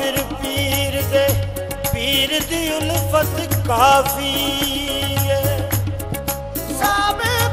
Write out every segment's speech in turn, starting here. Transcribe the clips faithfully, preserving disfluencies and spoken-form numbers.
साबिर पीर दे पीर दी उल्फत काफी है। साबिर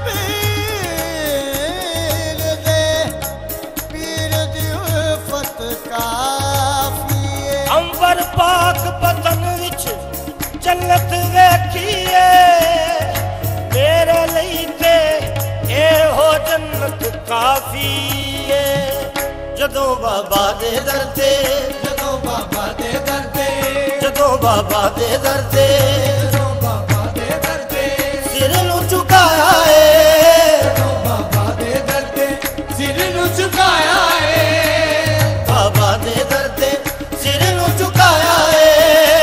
पीर दे पीर दी उल्फत काफी है। अंबर पाक बदन विच जन्नत वेखीए मेरे लिए ते ए हो जन्नत काफी है। जदों बाबा दे दर ते जदों बाबा दे दर ते जदों बाबा दे दर ते जदों बाबा दे दर ते सिर नूं झुकाया है। जदों बाबा दे दर ते सिर नूं झुकाया है। बाबा दे दर ते सिर नूं झुकाया है।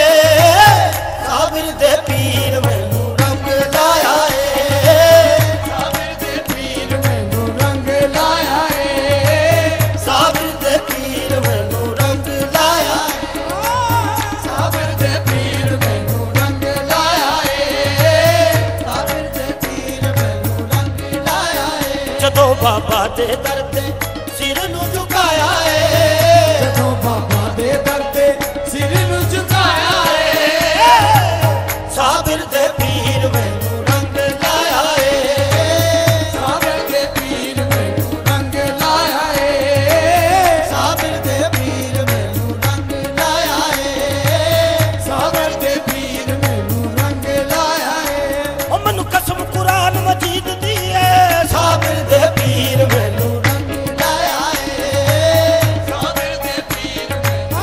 साबिर दे पीर मैनू रंग लाया है। साबिर दे पीर मैनू रंग लाया है। साबिर दे पीर मैनू रंग लाया है। साबिर दे पीर मैनू रंग लाया है। साबिर दे पीर मैनू रंग लाया है। जदों बाबा दे दर ते सिर नूं झुकाया है। जदों बाबा दे दर ते सिर नूं झुकाया है। साबिर दे पीर मैनू रंग लाया है। साबिर दे पीर मैनू रंग लाया है। साबिर दे पीर मैनू रंग लाया है। साबिर दे पीर मैनू रंग लाया है। ओ मैनू कसम कुरान मजीद दी है। साबिर दे पीर मैनू रंग लाया है। साबिर दे पीर मैनू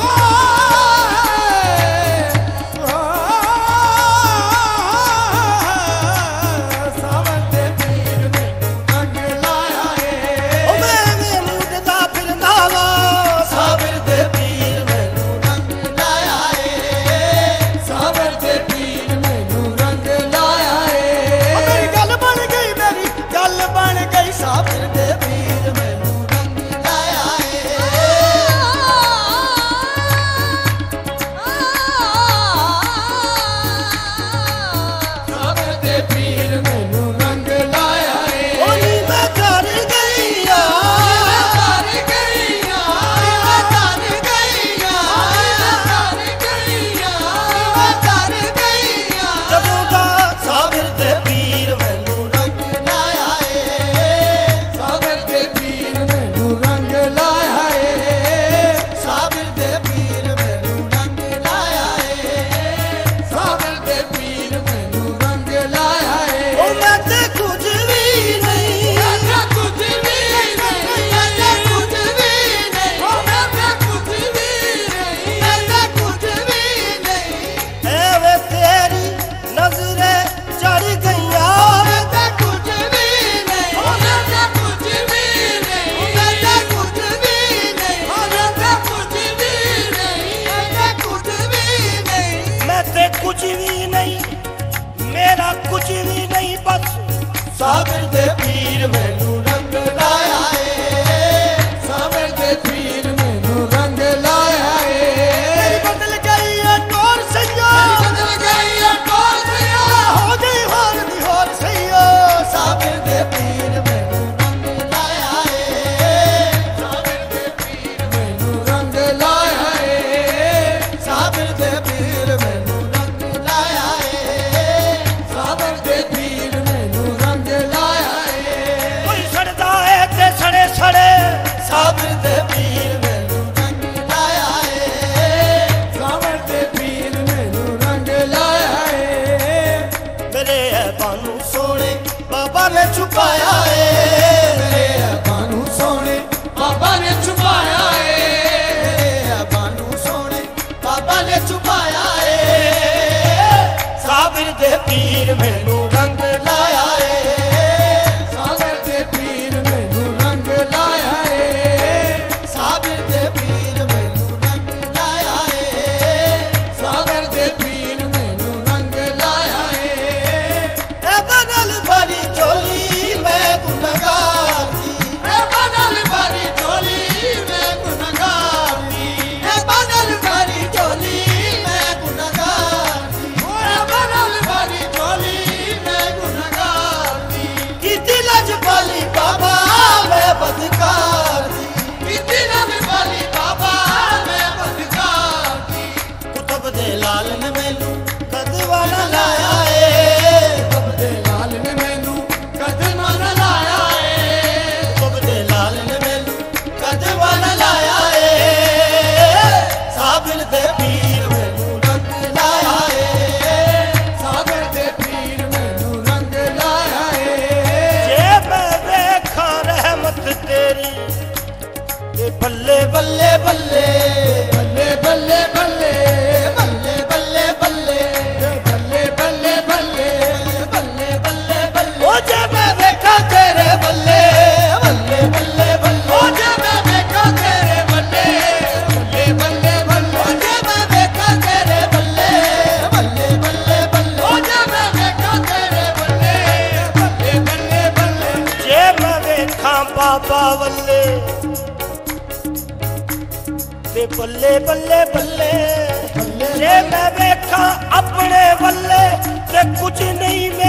साबिर दे पीर मैनू रंग लाया है। ओ मैं मैनू ददा फिरदा वा। साबिर दे पीर मैनू रंग लाया है। साबिर दे पीर मैनू रंग लाया है। मेरी गल बन गई मेरी गल बन गई। साबिर दे पीर मैनू रंग लाया है। साबिर दे पीर मैनू रंग लाया है। ओ नी मैं कर गई आ। कर गईया कर गईया कर गईया कर गईया। जदों दा साबिर दे पीर मैनू रंग लाया है। साबिर दे पीर मैनू रंग लाया है। साबिर दे पीर मैनू रंग लाया है। साबिर दे पीर मैनू रंग लाया है। ओ मैं ते कुछ भी नहीं। ऐसा कुछ भी नहीं। ऐसा कुछ भी नहीं। ऐसा कुछ भी नहीं। ऐसा कुछ भी नहीं। ऐ वे तेरी नजरें चढ़ गईया। ऐसा कुछ भी नहीं। ऐसा कुछ भी नहीं। ऐसा कुछ भी नहीं। ऐसा कुछ भी नहीं। ऐसा कुछ भी नहीं। मैं ते कुछ भी नहीं मेरा कुछ भी नहीं बस साबिर दे पीर मैनू रंग लाया है। साबिर दे पीर मैनू रंग लाया है। मेरी बदल गई है टोर सैया। बदल गई है टोर सैया। हो गई होर दी होर सैया। साबिर दे पीर मैनू रंग लाया है। साबिर दे पीर मैनू रंग लाया है। साबिर दे पीर मैनू रंग लाया है। साबिर दे पीर मैनू रंग लाया है। कोई सड़दा है ते सड़े सड़े। साबिर दे पीर मैनू रंग लाया है। साबिर दे पीर मैनू रंग लाया है। मेरे बानू सोने बाबा ने छुपाया है। मेरे बानू सोने बाबा ने छुपाया है। मेरे बानू सोने बाबा ने छुपाया है। साबिर दे पीर मैनू रंग लाया है। साबिर दे पीर मैनू रंग लाया है। साबिर दे पीर मैनू रंग लाया है। साबिर दे पीर मैनू रंग लाया है। ए बदल भरी झोली मैं गुनहगार दी। ए बदल भरी झोली मैं गुनहगार दी। ए बदल भरी झोली मैं गुनहगार दी। ए बदल भरी झोली ਬੱਲੇ ਬੱਲੇ ਬੱਲੇ ਜੇ ਮੈਂ ਵੇਖਾਂ ਆਪਣੇ ਵੱਲੇ ਤੇ ਕੁਝ ਨਹੀਂ